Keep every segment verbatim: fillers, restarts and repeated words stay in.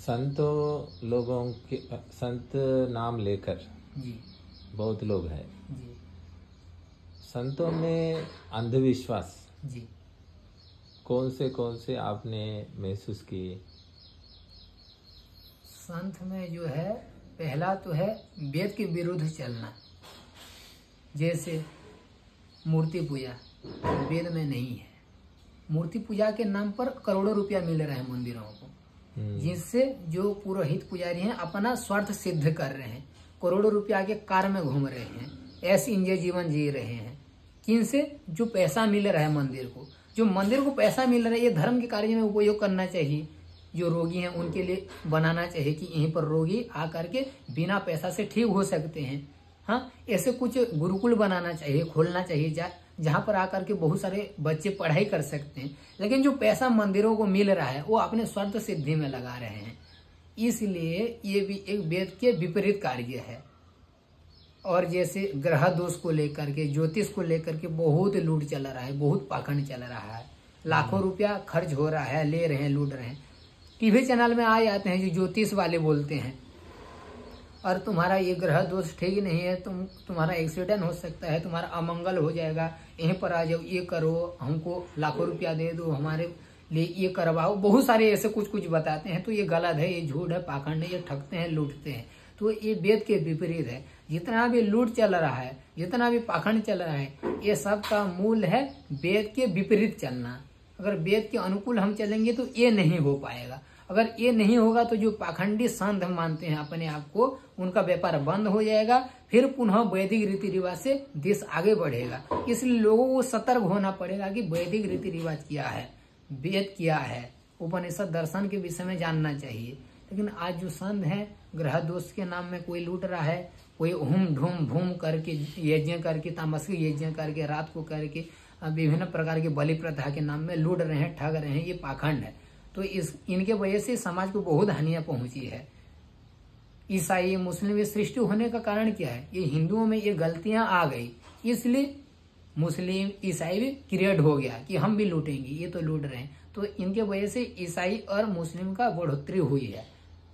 संतों लोगों के संत नाम लेकर जी बहुत लोग हैं। जी संतों में अंधविश्वास जी कौन से कौन से आपने महसूस किए? संत में जो है, पहला तो है वेद के विरुद्ध चलना। जैसे मूर्ति पूजा वेद में नहीं है। मूर्ति पूजा के नाम पर करोड़ों रुपया मिल रहे हैं मंदिरों को, जिससे जो पुरोहित पुजारी हैं अपना स्वार्थ सिद्ध कर रहे हैं, करोड़ों रुपया के कार में घूम रहे हैं, ऐसे इंजय जीवन जी रहे हैं। किनसे? जो पैसा मिल रहा है मंदिर को, जो मंदिर को पैसा मिल रहा है, ये धर्म के कार्य में उपयोग करना चाहिए। जो रोगी हैं उनके लिए बनाना चाहिए कि यहीं पर रोगी आकर के बिना पैसा से ठीक हो सकते हैं। हाँ, ऐसे कुछ गुरुकुल बनाना चाहिए, खोलना चाहिए, जा, जहाँ पर आकर के बहुत सारे बच्चे पढ़ाई कर सकते हैं। लेकिन जो पैसा मंदिरों को मिल रहा है वो अपने स्वार्थ सिद्धि में लगा रहे हैं, इसलिए ये भी एक वेद के विपरीत कार्य है। और जैसे ग्रह दोष को लेकर के, ज्योतिष को लेकर के बहुत लूट चल रहा है, बहुत पाखंड चल रहा है। लाखों रुपया खर्च हो रहा है, ले रहे हैं, लूट रहे हैं। टीवी चैनल में आ जाते हैं जो ज्योतिष वाले बोलते हैं, और तुम्हारा ये ग्रह दोष ठीक नहीं है, तुम तुम्हारा एक्सीडेंट हो सकता है, तुम्हारा अमंगल हो जाएगा, यहीं पर आ जाओ, ये करो, हमको लाखों रुपया दे दो, हमारे लिए ये करवाओ। बहुत सारे ऐसे कुछ कुछ बताते हैं। तो ये गलत है, ये झूठ है, पाखंड है, ये ठगते हैं, लूटते हैं। तो ये वेद के विपरीत है। जितना भी लूट चल रहा है, जितना भी पाखंड चल रहा है, ये सब का मूल है वेद के विपरीत चलना। अगर वेद के अनुकूल हम चलेंगे तो ये नहीं हो पाएगा। अगर ये नहीं होगा तो जो पाखंडी संत मानते हैं अपने आप को, उनका व्यापार बंद हो जाएगा, फिर पुनः वैदिक रीति रिवाज से देश आगे बढ़ेगा। इसलिए लोगों को सतर्क होना पड़ेगा कि वैदिक रीति रिवाज क्या है, वेद क्या है, उपनिषद दर्शन के विषय में जानना चाहिए। लेकिन आज जो संत है, ग्रह दोष के नाम में कोई लूट रहा है, कोई हुम ढूम भूम करके यज्ञ करके, तामसिक यज्ञ करके, रात को करके विभिन्न प्रकार के बलि प्रथा के नाम में लूट रहे हैं, ठग रहे हैं, ये पाखंड है। तो इस इनके वजह से समाज को बहुत हानियां पहुंची है। ईसाई मुस्लिम सृष्टि होने का कारण क्या है? ये हिंदुओं में ये गलतियां आ गई, इसलिए मुस्लिम ईसाई भी क्रिएट हो गया कि हम भी लूटेंगे, ये तो लूट रहे हैं। तो इनके वजह से ईसाई और मुस्लिम का बढ़ोतरी हुई है।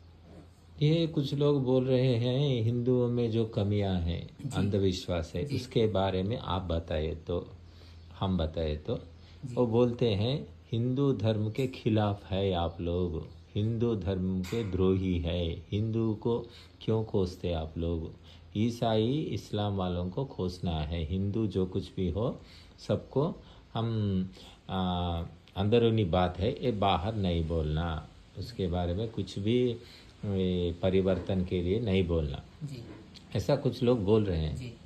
ये कुछ लोग बोल रहे हैं हिंदुओं में जो कमियां हैं, अंधविश्वास है, इसके बारे में आप बताइए तो, हम बताए तो। वो बोलते हैं हिंदू धर्म के खिलाफ है आप लोग, हिंदू धर्म के द्रोही है, हिंदू को क्यों खोजते आप लोग? ईसाई इस्लाम वालों को खोजना है, हिंदू जो कुछ भी हो सबको हम आ, अंदरूनी बात है, ये बाहर नहीं बोलना, उसके बारे में कुछ भी परिवर्तन के लिए नहीं बोलना जी। ऐसा कुछ लोग बोल रहे हैं जी।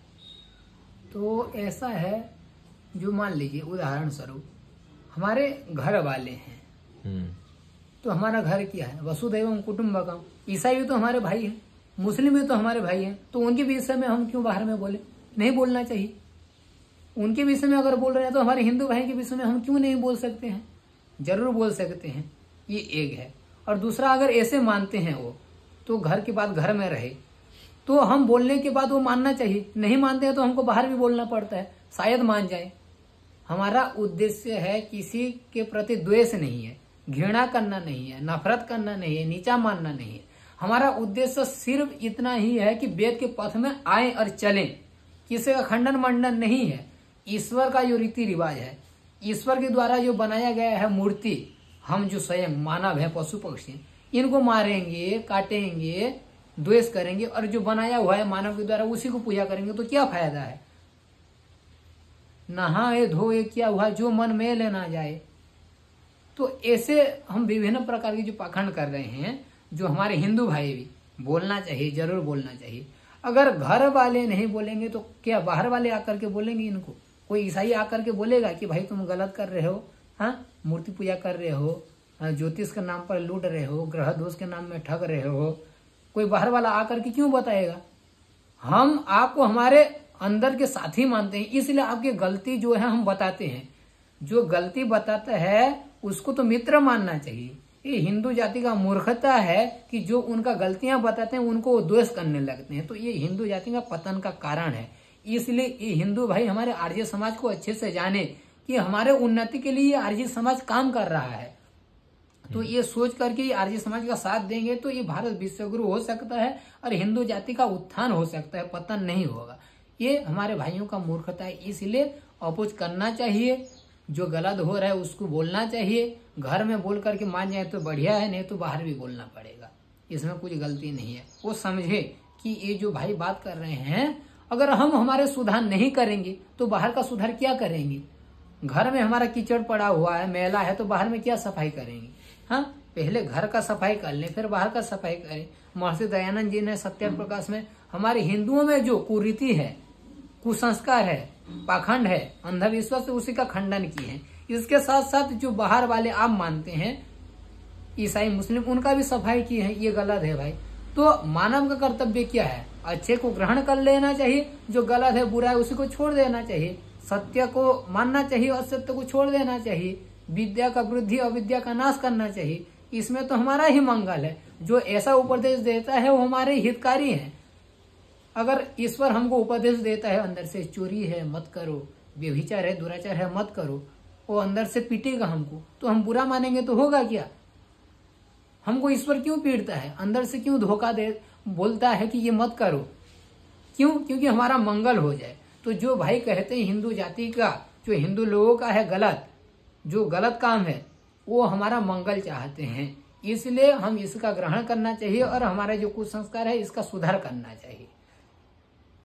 तो ऐसा है, जो मान लीजिए उदाहरण स्वरूप हमारे घर वाले हैं, तो हमारा घर क्या है? वसुधैवम कुटुंबकम। ईसाई भी तो हमारे भाई हैं, मुस्लिम भी तो हमारे भाई हैं, तो उनके विषय में हम क्यों बाहर में बोले? नहीं बोलना चाहिए। उनके विषय में अगर बोल रहे हैं तो हमारे हिंदू भाई के विषय में हम क्यों नहीं बोल सकते हैं? जरूर बोल सकते हैं। ये एक है। और दूसरा, अगर ऐसे मानते हैं वो, तो घर की बात घर में रहे, तो हम बोलने के बाद वो मानना चाहिए। नहीं मानते हैं तो हमको बाहर भी बोलना पड़ता है, शायद मान जाए। हमारा उद्देश्य है किसी के प्रति द्वेष नहीं है, घृणा करना नहीं है, नफरत करना नहीं है, नीचा मानना नहीं है। हमारा उद्देश्य सिर्फ इतना ही है कि वेद के पथ में आए और चलें, किसी का खंडन मंडन नहीं है। ईश्वर का जो रीति रिवाज है, ईश्वर के द्वारा जो बनाया गया है मूर्ति, हम जो स्वयं मानव है, पशु पक्षी, इनको मारेंगे, काटेंगे, द्वेष करेंगे, और जो बनाया हुआ है मानव के द्वारा उसी को पूजा करेंगे, तो क्या फायदा है? नहाए धोए क्या हुआ, जो मन में लेना जाए। तो ऐसे हम विभिन्न प्रकार की जो पाखंड कर रहे हैं, जो हमारे हिंदू भाई भी बोलना चाहिए, जरूर बोलना चाहिए। अगर घर वाले नहीं बोलेंगे तो क्या बाहर वाले आकर के बोलेंगे इनको? कोई ईसाई आकर के बोलेगा कि भाई तुम गलत कर रहे हो, हाँ, मूर्ति पूजा कर रहे हो, ज्योतिष के नाम पर लूट रहे हो, ग्रह दोष के नाम में ठग रहे हो? कोई बाहर वाला आकर के क्यों बताएगा? हम आपको हमारे अंदर के साथी मानते हैं, इसलिए आपकी गलती जो है हम बताते हैं। जो गलती बताता है उसको तो मित्र मानना चाहिए। ये हिंदू जाति का मूर्खता है कि जो उनका गलतियां बताते हैं उनको द्वेष करने लगते हैं। तो ये हिंदू जाति का पतन का कारण है। इसलिए ये हिंदू भाई हमारे आर्य समाज को अच्छे से जाने कि हमारे उन्नति के लिए आर्य समाज काम कर रहा है। तो ये सोच करके आर्य समाज का साथ देंगे तो ये भारत विश्वगुरु हो सकता है और हिंदू जाति का उत्थान हो सकता है, पतन नहीं होगा। ये हमारे भाइयों का मूर्खता है, इसलिए अपोज करना चाहिए। जो गलत हो रहा है उसको बोलना चाहिए, घर में बोल करके मान जाए तो बढ़िया है, नहीं तो बाहर भी बोलना पड़ेगा, इसमें कुछ गलती नहीं है। वो समझे कि ये जो भाई बात कर रहे हैं, अगर हम हमारे सुधार नहीं करेंगे तो बाहर का सुधार क्या करेंगे। घर में हमारा कीचड़ पड़ा हुआ है, मैला है, तो बाहर में क्या सफाई करेंगे। हाँ, पहले घर का सफाई कर लें, फिर बाहर का सफाई करें। महर्षि दयानंद जी ने सत्य प्रकाश में हमारे हिंदुओं में जो कुरीति है, कुसंस्कार है, पाखंड है, अंधविश्वास है, उसी का खंडन किए हैं। इसके साथ साथ जो बाहर वाले आप मानते हैं ईसाई मुस्लिम, उनका भी सफाई की है। ये गलत है भाई। तो मानव का कर्तव्य क्या है, अच्छे को ग्रहण कर लेना चाहिए, जो गलत है बुरा है उसी को छोड़ देना चाहिए, सत्य को मानना चाहिए, असत्य को छोड़ देना चाहिए, विद्या का वृद्धि अविद्या का नाश करना चाहिए। इसमें तो हमारा ही मंगल है। जो ऐसा उपदेश देता है वो हमारे हितकारी है। अगर ईश्वर हमको उपदेश देता है अंदर से चोरी है मत करो, व्यभिचार है दुराचार है मत करो, वो अंदर से पीटेगा हमको, तो हम बुरा मानेंगे तो होगा क्या। हमको ईश्वर क्यों पीटता है, अंदर से क्यों धोखा दे बोलता है कि ये मत करो, क्यों? क्योंकि हमारा मंगल हो जाए। तो जो भाई कहते हैं हिंदू जाति का, जो हिंदू लोगों का है गलत, जो गलत काम है, वो हमारा मंगल चाहते हैं। इसलिए हम इसका ग्रहण करना चाहिए और हमारा जो कुसंस्कार है इसका सुधार करना चाहिए।